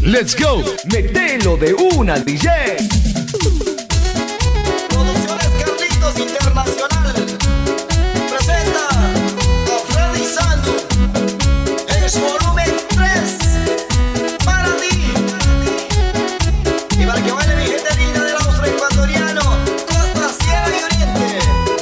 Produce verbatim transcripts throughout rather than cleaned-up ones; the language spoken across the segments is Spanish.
Let's go, metelo de una, D J. Producciones Carlitos Internacional presenta a Freddy Sandu. Es volumen tres para ti. Y para que baile mi gente linda del Austria ecuatoriano, costa, sierra y oriente.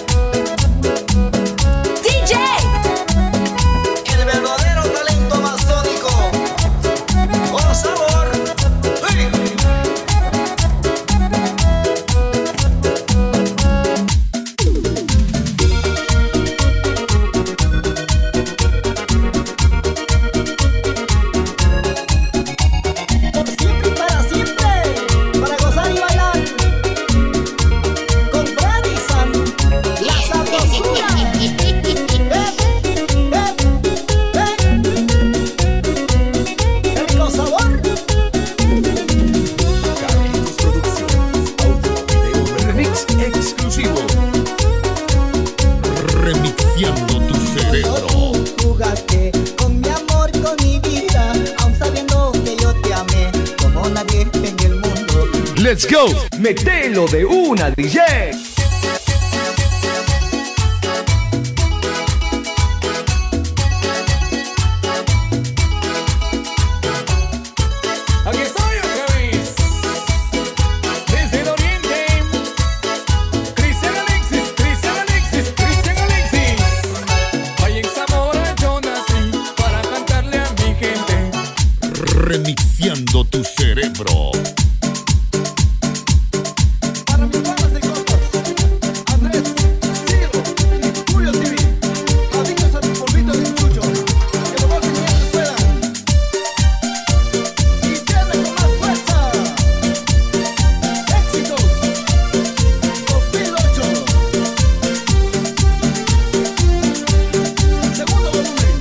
D J, El verdadero talento amazónico. Con sabor. ¡Hey! Por siempre y para siempre, para gozar y bailar con Freddy Sandu, la sabrosura. ¡Eh! ¡Eh! ¡Eh! ¡Qué rico sabor! Carlitos Producciones, audio, video, remix exclusivo. Remixiando tu cerebro. Tú jugaste con mi amor, con mi vida, aun sabiendo que yo te amé como nadie en el mundo. Let's go, metelo de una, D J. Aquí estoy otra vez, desde el oriente, Cristian Alexis, Cristian Alexis, Cristian Alexis. Ahí en Zamora yo nací para cantarle a mi gente. Remixiando tu cerebro. Para mis panas de copas, Andrés, Ciro y Julio T V, adictos a tu polvito de chucho, que lo gocen mientras puedan. Y viene con más fuerza. Éxitos dos mil ocho. Segundo volumen.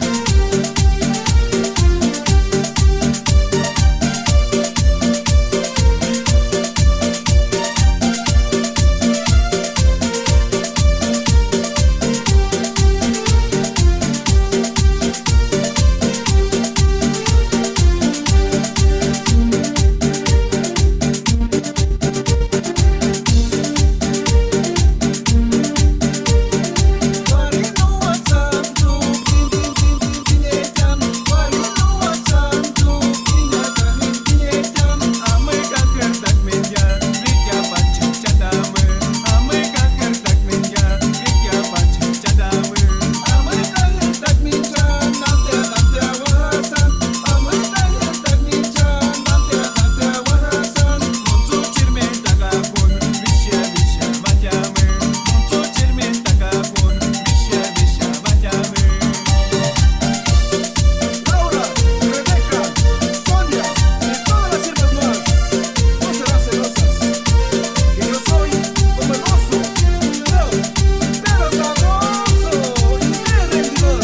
Laura, Rebeca, Sonia y todas las siervas más, no serán celosas, que yo soy como el oso, pero, pero sabroso y bien rendidor.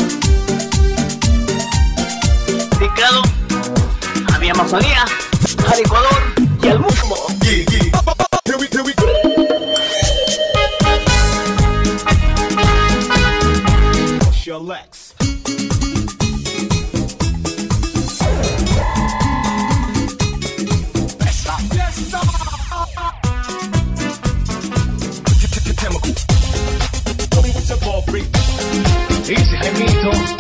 Dedicado a mi Amazonía, al Ecuador y al mundo. Lex. Easy, Jaimito.